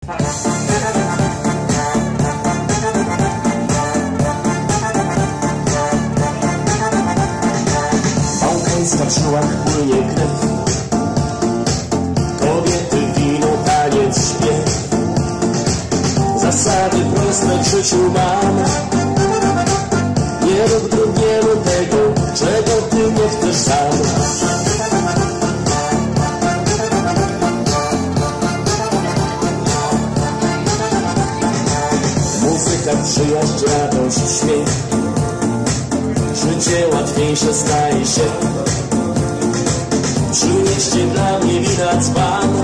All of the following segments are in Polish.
W bałkańskich żyłach płynie krew, kobiety, wino, taniec, śpiew. Zasady proste w życiu mam. Nie rób drugiemu tego, czego ty nie chcesz sam. Muzyka, przyjaźń, radość, śmiech. Życie łatwiejsze staje się. Przynieście dla mnie wina dzban.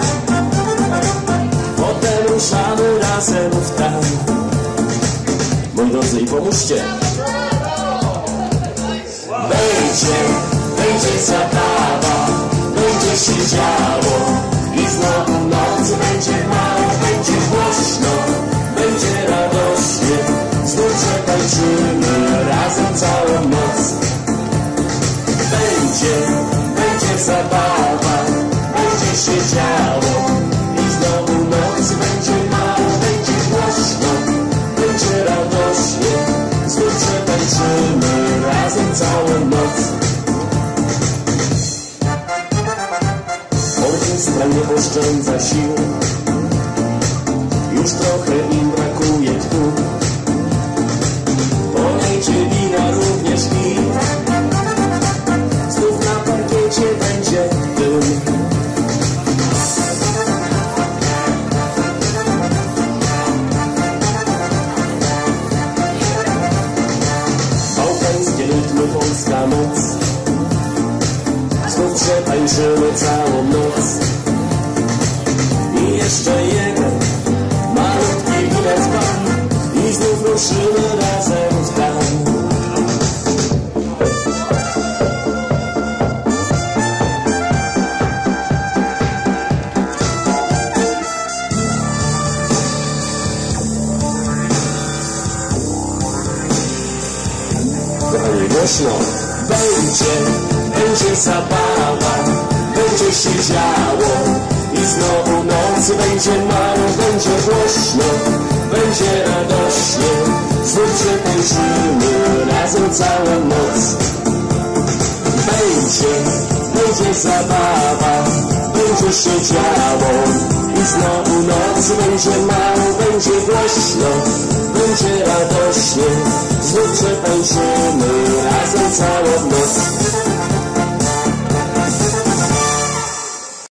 Potem ruszamy razem w tam. Moi drodzy, i pomóżcie. Będzie zabawa, będzie się działo i znowu noc będzie mała, będzie głośno, będzie radośnie, znów przetańczymy razem całą noc. Będzie zabawa, będzie się działo i znowu noc będzie mała, będzie głośno, będzie radośnie, znów przetańczymy razem całą noc. Orkiestra nie oszczędza sił, już trochę im brakuje tchu. Polejcie wina również i znów na parkiecie będzie dym. Bałkańskie rytmy, polska moc, znów przetańczymy całą noc. I jeszcze jeden malutki bilet pan i znów ruszymy razem w tam. Kochani, głośno. Będzie zabawa, będzie się działo i znowu noc będzie mało, będzie głośno, będzie radośnie, znów przetańczymy razem całą noc. Będzie zabawa, będzie się działo i znowu noc będzie mało, będzie głośno, będzie radośnie, znów przetańczymy razem całą noc.